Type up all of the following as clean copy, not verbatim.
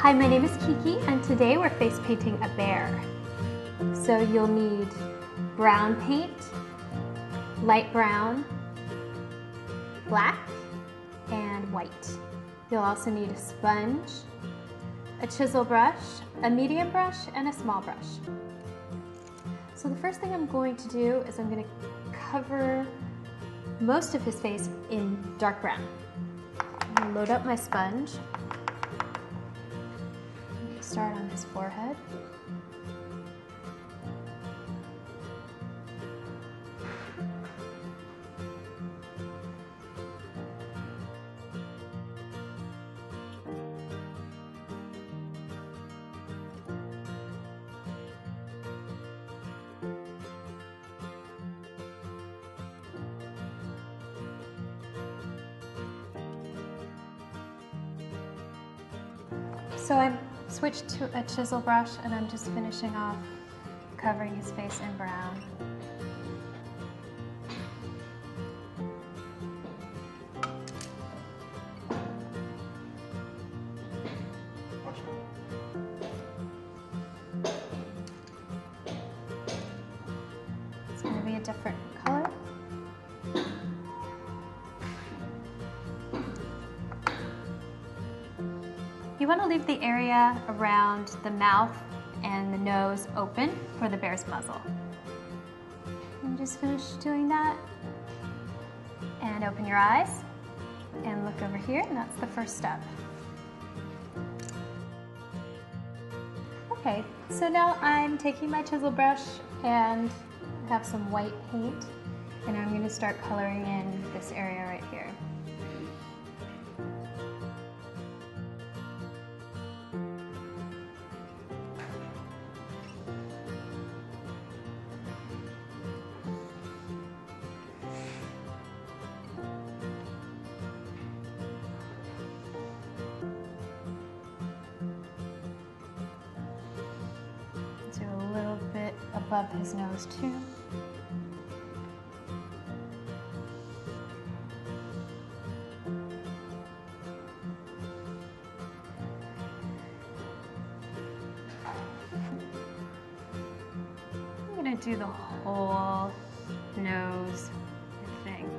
Hi, my name is Kiki, and today we're face painting a bear. So you'll need brown paint, light brown, black, and white. You'll also need a sponge, a chisel brush, a medium brush, and a small brush. So the first thing I'm going to do is I'm going to cover most of his face in dark brown. I'm going to load up my sponge. Start on his forehead. So I switched to a chisel brush and I'm just finishing off covering his face in brown. It's going to be a different color. You want to leave the area around the mouth and the nose open for the bear's muzzle. And just finish doing that. And open your eyes and look over here, and that's the first step. Okay, so now I'm taking my chisel brush and have some white paint, and I'm going to start coloring in this area right here. Do a little bit above his nose too. I'm going to do the whole nose, I think.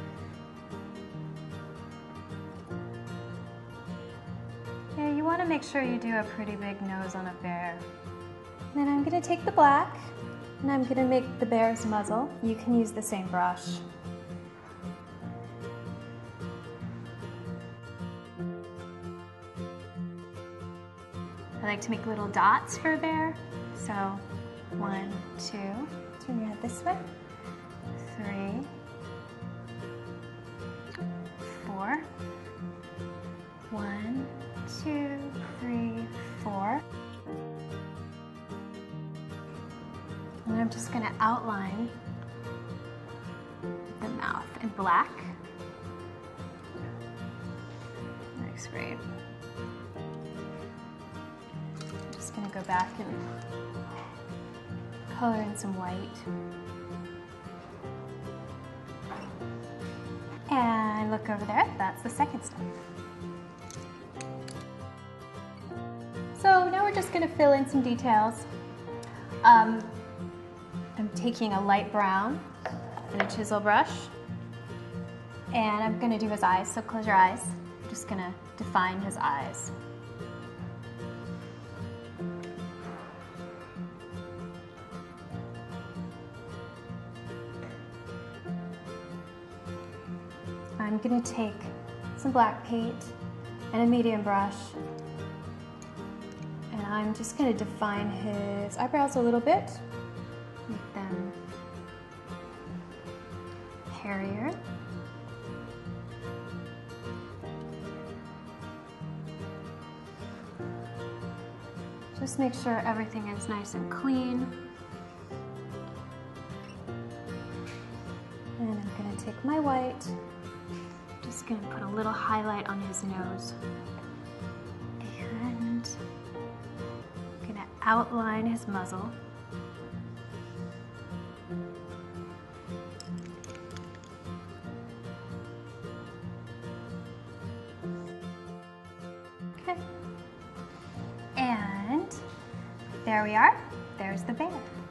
Yeah, you want to make sure you do a pretty big nose on a bear. Then I'm going to take the black and I'm going to make the bear's muzzle. You can use the same brush. I like to make little dots for a bear. So 1, 2, turn your head this way, 3, 4, 1, 2, 3, 4. And I'm just going to outline the mouth in black. Looks great. I'm just going to go back and color in some white. And look over there, that's the second step. So now we're just going to fill in some details. I'm taking a light brown and a chisel brush, and I'm going to do his eyes, so close your eyes. I'm just going to define his eyes. I'm going to take some black paint and a medium brush, and I'm just going to define his eyebrows a little bit. Make them hairier. Just make sure everything is nice and clean. And I'm going to take my white, just going to put a little highlight on his nose. And I'm going to outline his muzzle. Okay. There we are. There's the bear.